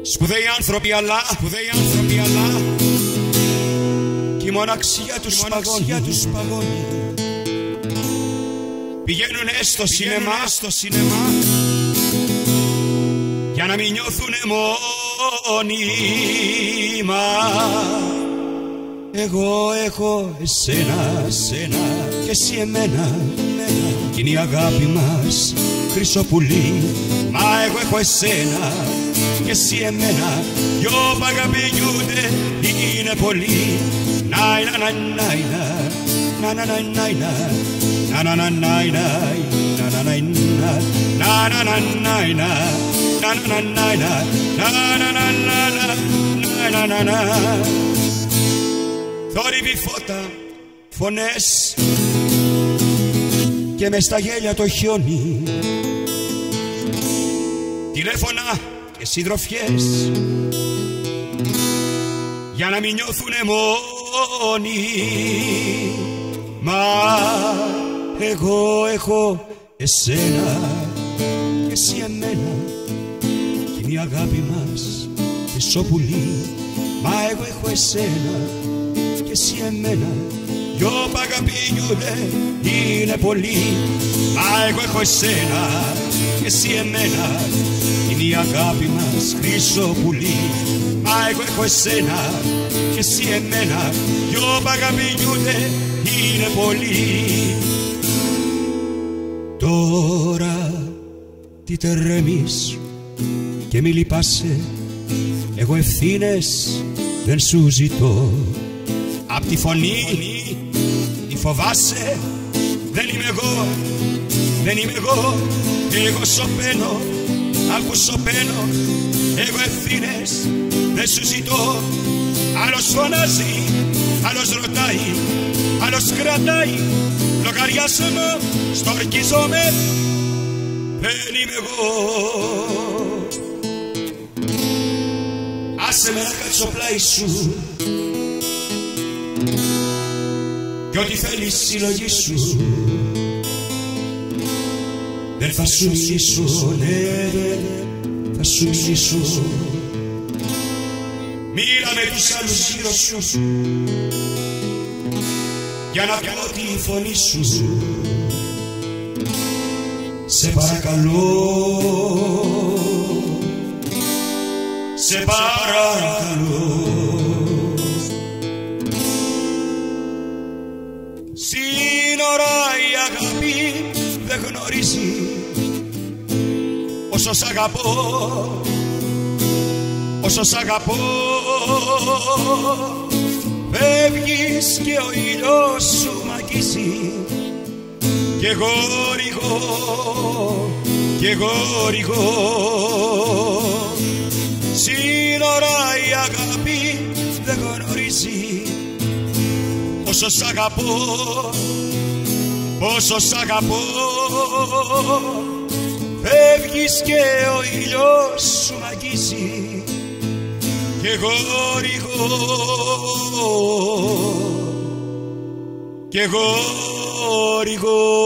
Σπουδαίοι άνθρωποι αλλά κι η μοναξιά τους παγώνει. Πηγαίνουνε στο σινεμά για να μην νιώθουνε μόνοι. Μα εγώ έχω εσένα και εσύ εμένα, κι είναι η αγάπη μας χρυσοπουλί. Μα εγώ έχω εσένα και εσύ εμένα, δυο που αγαπιούνται είναι πολλοί. Νάι να να νάι να να να νάι να να να νάι να να νάι να να να νάι να να νάι να να να. Θόρυβοι φώτα, φωνές και μες στα γέλια το χιόνι. Τηλέφωνα και συντροφιές για να μην νιώθουνε μόνοι. Μα εγώ έχω εσένα και εσύ εμένα, κι είναι η αγάπη μας χρυσοπουλί. Μα εγώ έχω εσένα και εσύ εμένα, δυο που αγαπιούνται είναι πολλοί. Μα εγώ έχω εσένα και εσύ εμένα, είναι η αγάπη μας χρυσοπουλί. Μα εγώ έχω εσένα και εσύ εμένα, δυο που αγαπιούνται είναι πολλοί. Τώρα τι τρέμεις και μη λυπάσαι, εγώ ευθύνες δεν σου ζητώ. Απ' τη φωνή τι φοβάσαι, δεν είμαι εγώ, εγώ σωπαίνω, άκου σωπαίνω. Εγώ ευθύνες δεν σου ζητώ. Άλλος φωνάζει, άλλος ρωτάει, άλλος κρατάει λογαριασμό, στορκίζομαι, δεν είμαι εγώ. Άσε με να κάτσω πλάι σου κι ό,τι θέλεις συλλογή σου. Δεν θα σου μιλήσω, ναι, θα σου μιλήσω. Μίλα με τους άλλους γύρω σου για να πω τη φωνή σου. Σε παρακαλώ, σε παρακαλώ. Σύνορα η αγάπη δεν γνωρίζει, όσο σ' αγαπώ, όσο σ' αγαπώ. Φεύγεις και ο ήλιος σου μ' αγγίζει, κι εγώ ρηγώ, κι εγώ ρηγώ. Σύνορα η αγάπη δεν γνωρίζει, όσο σ' αγαπώ, όσο σ' αγαπώ. Φεύγεις και ο ήλιος σου μ' αγγίζει, κι εγώ ρηγώ, κι εγώ ρηγώ.